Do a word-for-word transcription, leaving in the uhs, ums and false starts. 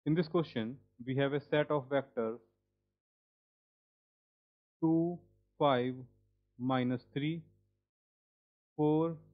In this question, we have a set of vectors two, five, minus three, four,